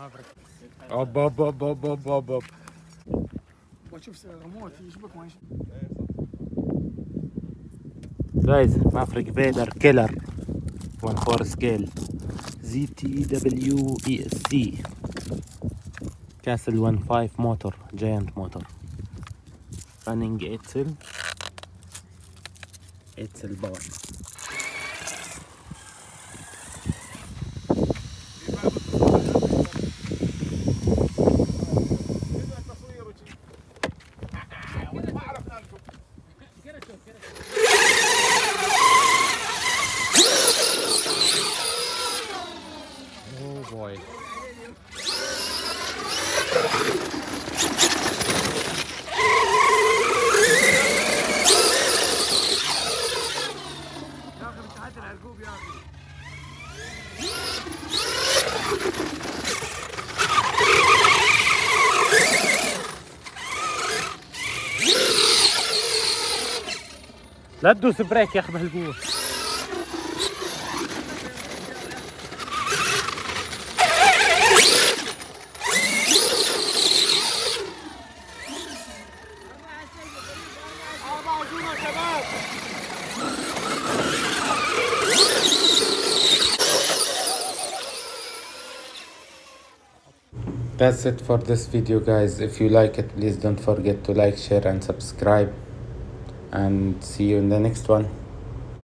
اوب اوب اوب اوب اوب اوب اوب. واشوف ريموت يشبك ما يشبك. جايز مافريك فيدر كيلر 1/4 سكيل ZTWESC كاسل 1.5 موتور جاينت موتور رننج 8 سل باور. Oh boy. لا تدوس بريك يا اخي بهالقوة. That's it for this video, guys. If you like it, please don't forget to like, share and subscribe, and see you in the next one.